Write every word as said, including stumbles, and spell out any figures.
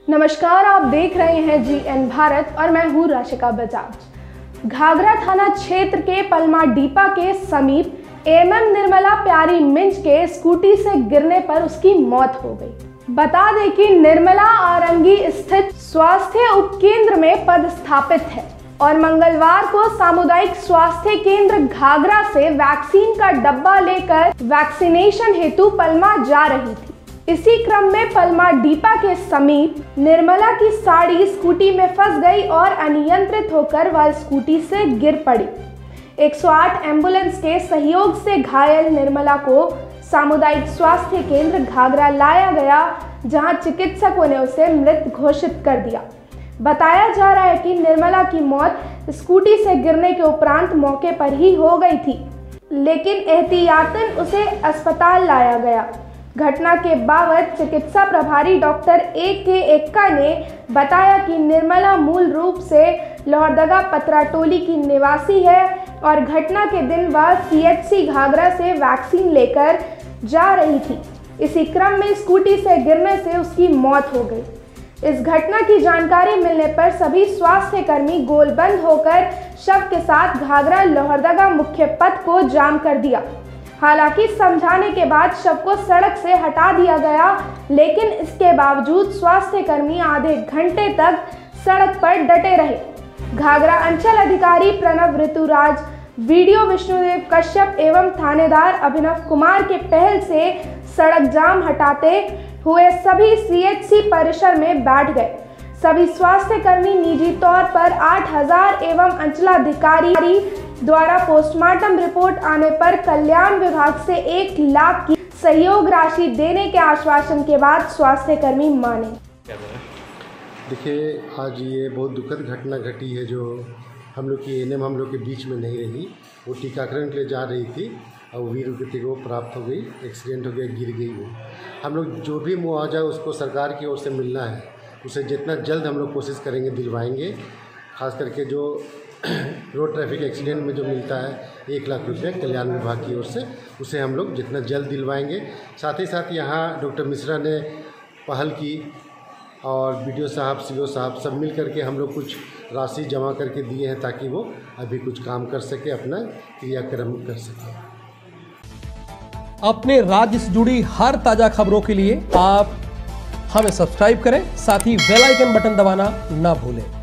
नमस्कार, आप देख रहे हैं जी एन भारत और मैं हूँ राशिका बजाज। घाघरा थाना क्षेत्र के पलमा डीपा के समीप एमएम निर्मला प्यारी मिंज के स्कूटी से गिरने पर उसकी मौत हो गई। बता दें कि निर्मला आरंगी स्थित स्वास्थ्य उपकेंद्र में पदस्थापित है और मंगलवार को सामुदायिक स्वास्थ्य केंद्र घाघरा से वैक्सीन का डब्बा लेकर वैक्सीनेशन हेतु पलमा जा रही थी। इसी क्रम में पलमा डीपा के समीप निर्मला की साड़ी स्कूटी में फंस गई और अनियंत्रित होकर वह स्कूटी से गिर पड़ी। एक सौ आठ एम्बुलेंस के सहयोग से घायल निर्मला को सामुदायिक स्वास्थ्य केंद्र घाघरा लाया गया, जहां चिकित्सकों ने उसे मृत घोषित कर दिया। बताया जा रहा है कि निर्मला की मौत स्कूटी से गिरने के उपरांत मौके पर ही हो गई थी, लेकिन एहतियातन उसे अस्पताल लाया गया। घटना के बाबत चिकित्सा प्रभारी डॉक्टर ए के एक्का ने बताया कि निर्मला मूल रूप से लोहरदगा पतराटोली की निवासी है और घटना के दिन वह सी एच सी घाघरा से वैक्सीन लेकर जा रही थी। इसी क्रम में स्कूटी से गिरने से उसकी मौत हो गई। इस घटना की जानकारी मिलने पर सभी स्वास्थ्य कर्मी गोलबंद होकर शव के साथ घाघरा लोहरदगा मुख्य पथ को जाम कर दिया। हालांकि समझाने के बाद शव को सड़क से हटा दिया गया, लेकिन इसके बावजूद स्वास्थ्य कर्मी आधे घंटे तक सड़क पर डटे रहे। घाघरा अंचल अधिकारी प्रणव ऋतुराज, वीडियो विष्णुदेव कश्यप एवं थानेदार अभिनव कुमार के पहल से सड़क जाम हटाते हुए सभी सी एच सी परिसर में बैठ गए। सभी स्वास्थ्य कर्मी निजी तौर पर आठ हजार एवं अंचलाधिकारी द्वारा पोस्टमार्टम रिपोर्ट आने पर कल्याण विभाग से एक लाख की सहयोग राशि देने के आश्वासन के बाद स्वास्थ्य कर्मी माने। देखिए, आज ये बहुत दुखद घटना घटी है जो हम लोग की एनएम हम लोग के बीच में नहीं रही। वो टीकाकरण के लिए जा रही थी और वीर गति को प्राप्त हो गई, एक्सीडेंट हो गया, गिर गई। वो हम लोग जो भी मुआवजा उसको सरकार की ओर से मिलना है, उसे जितना जल्द हम लोग कोशिश करेंगे दिलवाएंगे। खास करके जो रोड ट्रैफिक एक्सीडेंट में जो मिलता है एक लाख रुपये कल्याण विभाग की ओर से, उसे हम लोग जितना जल्द दिलवाएंगे। साथ ही साथ यहाँ डॉक्टर मिश्रा ने पहल की और बीडीओ साहब, सीओ साहब सब मिल करके हम लोग कुछ राशि जमा करके दिए हैं ताकि वो अभी कुछ काम कर सके, अपना क्रियाक्रम कर सके। अपने राज्य से जुड़ी हर ताज़ा खबरों के लिए आप हमें सब्सक्राइब करें, साथ ही बेल आइकन बटन दबाना ना भूलें।